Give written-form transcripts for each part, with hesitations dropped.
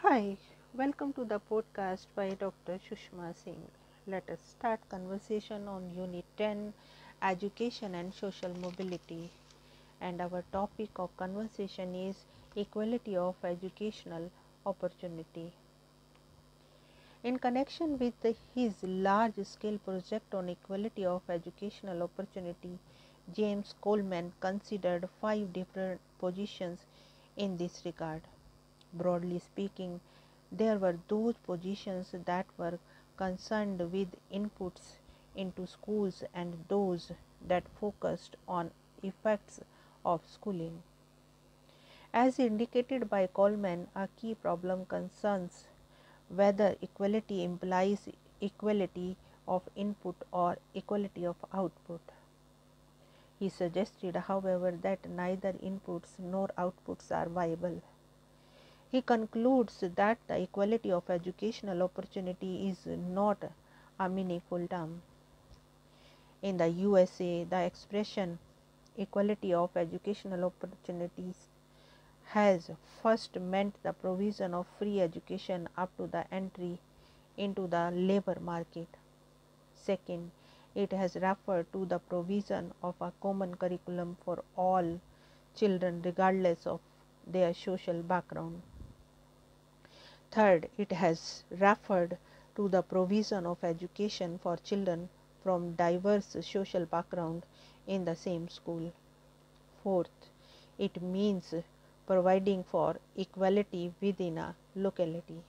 Hi, welcome to the podcast by Dr. Sushma Singh. Let us start conversation on Unit 10, Education and Social Mobility. And our topic of conversation is equality of educational opportunity. In connection with his large-scale project on equality of educational opportunity, James Coleman considered 5 different positions in this regard. Broadly speaking, there were those positions that were concerned with inputs into schools and those that focused on effects of schooling. As indicated by Coleman, a key problem concerns whether equality implies equality of input or equality of output. He suggested, however, that neither inputs nor outputs are viable. He concludes that the equality of educational opportunity is not a meaningful term. In the USA, the expression equality of educational opportunities has first meant the provision of free education up to the entry into the labor market. Second, it has referred to the provision of a common curriculum for all children regardless of their social background. Third, it has referred to the provision of education for children from diverse social backgrounds in the same school. Fourth, it means providing for equality within a locality.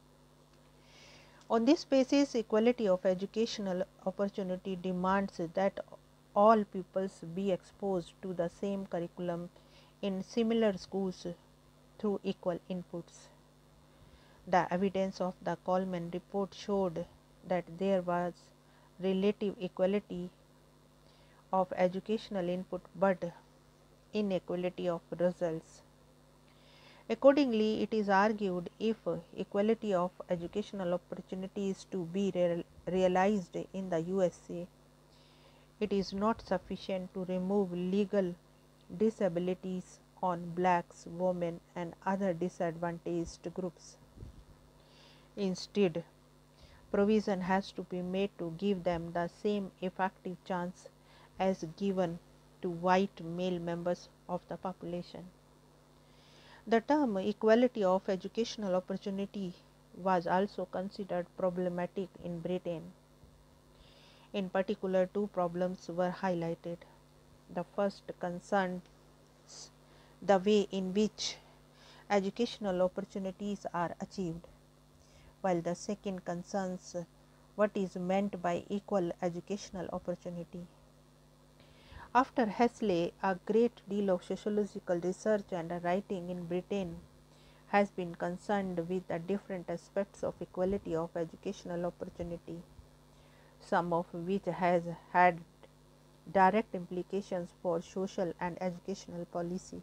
On this basis, equality of educational opportunity demands that all pupils be exposed to the same curriculum in similar schools through equal inputs. The evidence of the Coleman report showed that there was relative equality of educational input but inequality of results. Accordingly, it is argued if equality of educational opportunity is to be realized in the USA, it is not sufficient to remove legal disabilities on blacks, women, and other disadvantaged groups. Instead, provision has to be made to give them the same effective chance as given to white male members of the population. The term equality of educational opportunity was also considered problematic in Britain. In particular, two problems were highlighted. The first concerns the way in which educational opportunities are achieved, while the second concerns what is meant by equal educational opportunity. After Huxley, a great deal of sociological research and writing in Britain has been concerned with the different aspects of equality of educational opportunity, some of which has had direct implications for social and educational policy.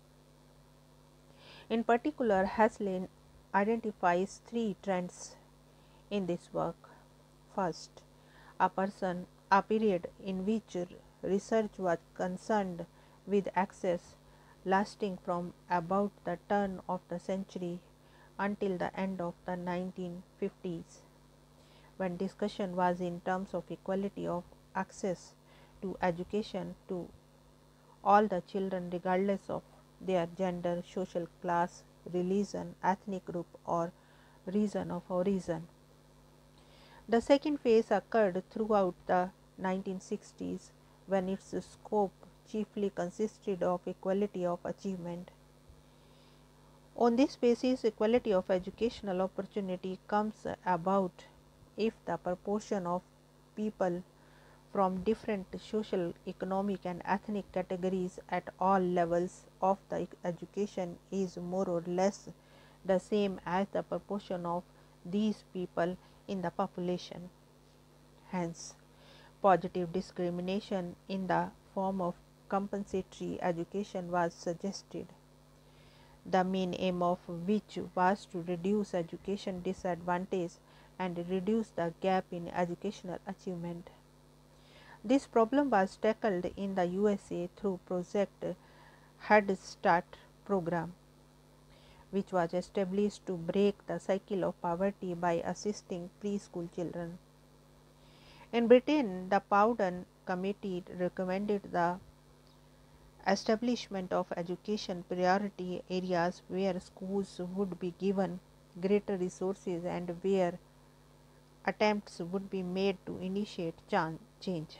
In particular, Huxley identifies 3 trends in this work. First, a period in which research was concerned with access lasting from about the turn of the century until the end of the 1950s, when discussion was in terms of equality of access to education to all the children regardless of their gender, social class, religion, ethnic group, or region of origin. The second phase occurred throughout the 1960s, when its scope chiefly consisted of equality of achievement. On this basis, equality of educational opportunity comes about if the proportion of people from different social, economic, and ethnic categories at all levels of the education is more or less the same as the proportion of these people in the population. Hence, positive discrimination in the form of compensatory education was suggested, the main aim of which was to reduce education disadvantage and reduce the gap in educational achievement. This problem was tackled in the USA through Project Head Start program, which was established to break the cycle of poverty by assisting preschool children. In Britain, the Powden Committee recommended the establishment of education priority areas where schools would be given greater resources and where attempts would be made to initiate change.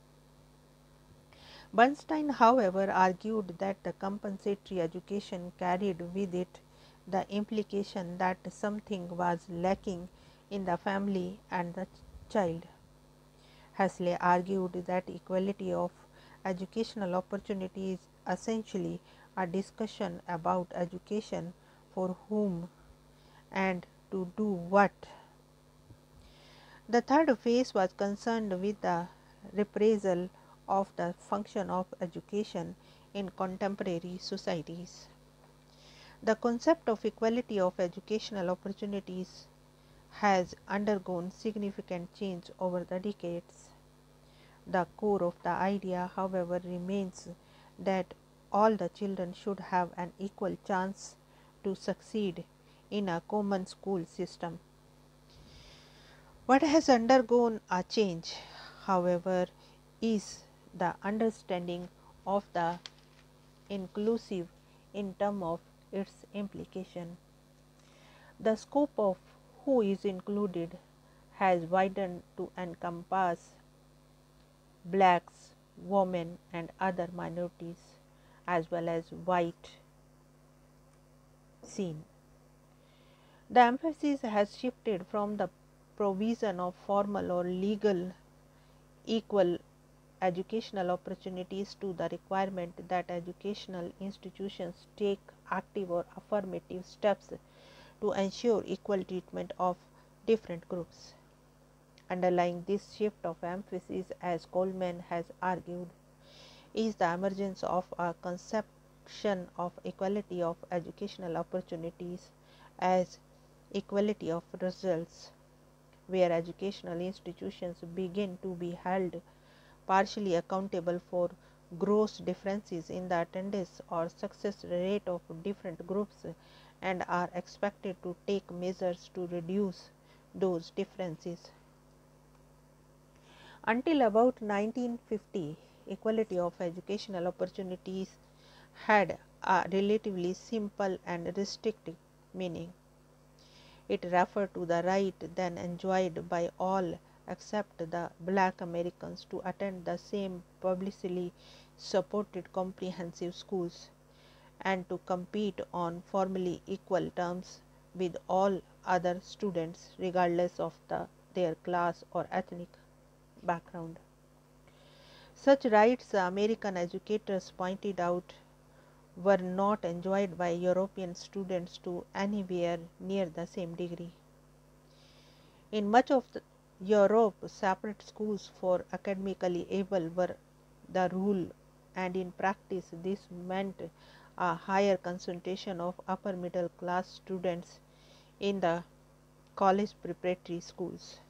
Bernstein, however, argued that the compensatory education carried with it the implication that something was lacking in the family and the child. Hasley argued that equality of educational opportunity is essentially a discussion about education for whom and to do what. The third phase was concerned with the reprisal of the function of education in contemporary societies. The concept of equality of educational opportunities has undergone significant change over the decades. The core of the idea, however, remains that all the children should have an equal chance to succeed in a common school system. What has undergone a change, however, is the understanding of the inclusive in terms of its implication. The scope of who is included has widened to encompass blacks, women and other minorities as well as white scene. The emphasis has shifted from the provision of formal or legal equal educational opportunities to the requirement that educational institutions take active or affirmative steps to ensure equal treatment of different groups. Underlying this shift of emphasis, as Coleman has argued, is the emergence of a conception of equality of educational opportunities as equality of results, where educational institutions begin to be held partially accountable for gross differences in the attendance or success rate of different groups and are expected to take measures to reduce those differences. Until about 1950, equality of educational opportunities had a relatively simple and restrictive meaning. It referred to the right then enjoyed by all except the black Americans to attend the same publicly supported comprehensive schools and to compete on formally equal terms with all other students regardless of their class or ethnic background. Such rights, American educators pointed out, were not enjoyed by European students to anywhere near the same degree. In much of Europe, separate schools for academically able were the rule, and in practice this meant a higher concentration of upper middle class students in the college preparatory schools.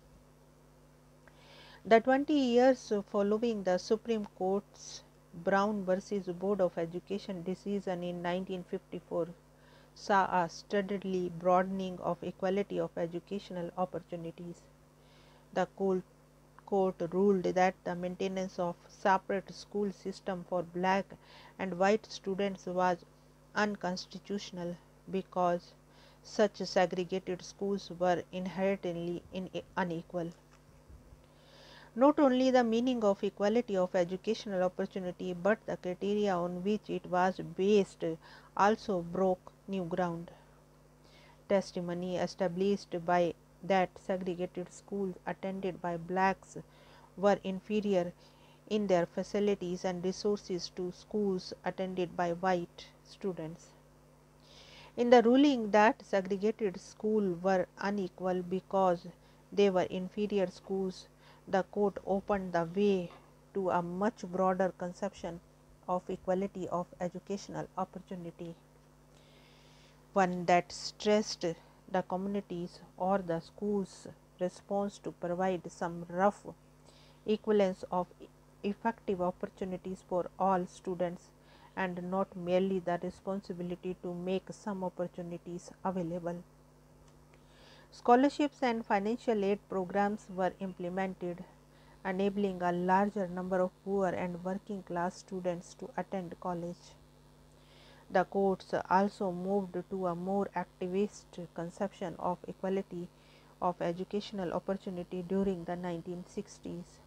The 20 years following the Supreme Court's Brown versus Board of Education decision in 1954 saw a steadily broadening of equality of educational opportunities. The court ruled that the maintenance of separate school system for black and white students was unconstitutional because such segregated schools were inherently unequal. Not only the meaning of equality of educational opportunity, but the criteria on which it was based also broke new ground. Testimony established by that segregated schools attended by blacks were inferior in their facilities and resources to schools attended by white students. In the ruling that segregated schools were unequal because they were inferior schools, the court opened the way to a much broader conception of equality of educational opportunity, one that stressed the communities or the schools' response to provide some rough equivalence of effective opportunities for all students and not merely the responsibility to make some opportunities available. Scholarships and financial aid programs were implemented, enabling a larger number of poor and working class students to attend college. The courts also moved to a more activist conception of equality of educational opportunity during the 1960s.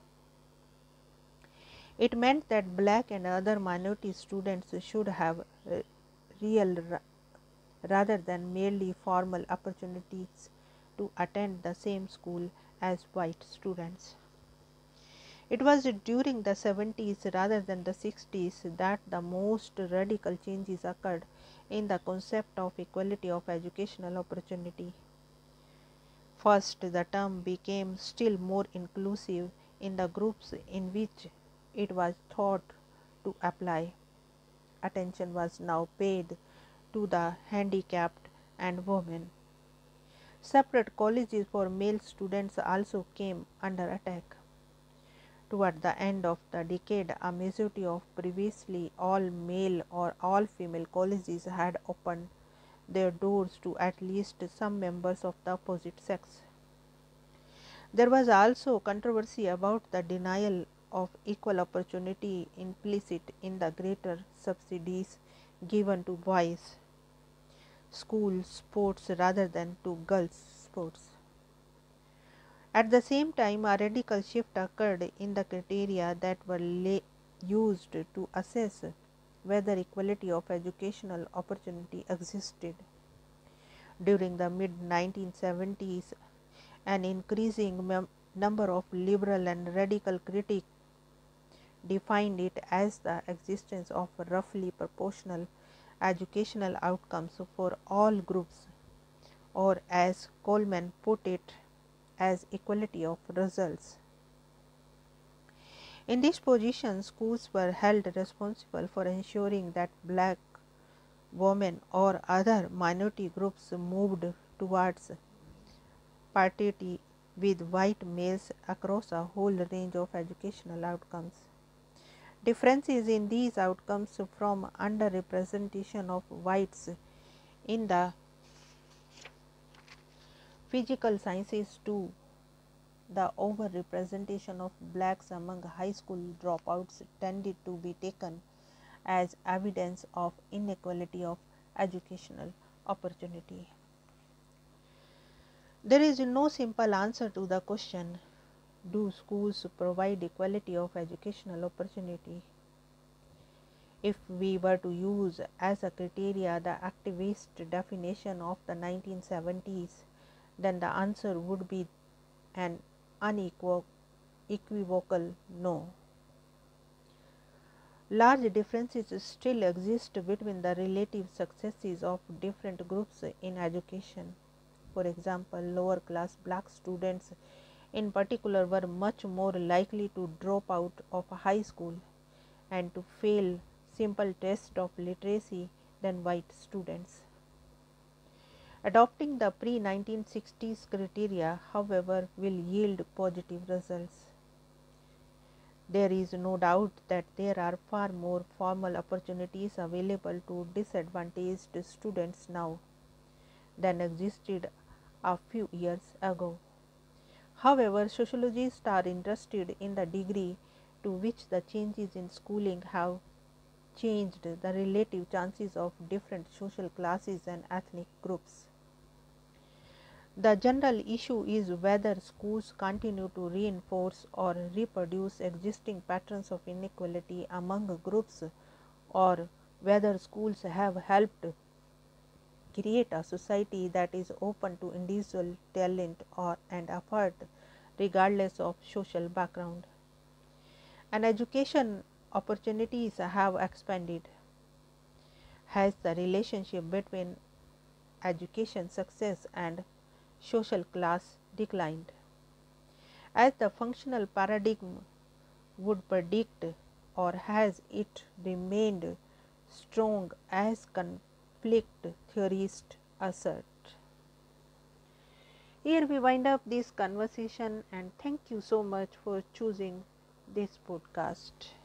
It meant that black and other minority students should have real rather than merely formal opportunities to attend the same school as white students. It was during the 70s rather than the 60s that the most radical changes occurred in the concept of equality of educational opportunity. First, the term became still more inclusive in the groups in which it was thought to apply. Attention was now paid to the handicapped and women. Separate colleges for male students also came under attack. Toward the end of the decade, a majority of previously all male or all female colleges had opened their doors to at least some members of the opposite sex. There was also controversy about the denial of equal opportunity implicit in the greater subsidies given to boys' school sports rather than to girls' sports. At the same time, a radical shift occurred in the criteria that were used to assess whether equality of educational opportunity existed. During the mid-1970s, an increasing number of liberal and radical critics defined it as the existence of roughly proportional educational outcomes for all groups, or as Coleman put it, as equality of results. In this position, schools were held responsible for ensuring that black, women or other minority groups moved towards parity with white males across a whole range of educational outcomes. Differences in these outcomes from underrepresentation of whites in the physical sciences to the overrepresentation of blacks among high school dropouts tended to be taken as evidence of inequality of educational opportunity. There is no simple answer to the question, do schools provide equality of educational opportunity? If we were to use as a criteria the activist definition of the 1970s, then the answer would be an unequivocal no. Large differences still exist between the relative successes of different groups in education. For example, lower class black students in particular were much more likely to drop out of high school and to fail simple tests of literacy than white students. Adopting the pre-1960s criteria, however, will yield positive results. There is no doubt that there are far more formal opportunities available to disadvantaged students now than existed a few years ago. However, sociologists are interested in the degree to which the changes in schooling have changed the relative chances of different social classes and ethnic groups. The general issue is whether schools continue to reinforce or reproduce existing patterns of inequality among groups, or whether schools have helped create a society that is open to individual talent and effort regardless of social background. And education opportunities have expanded. Has the relationship between education success and social class declined? As the functional paradigm would predict, or has it remained strong as conflict theorists assert? Here we wind up this conversation, and thank you so much for choosing this podcast.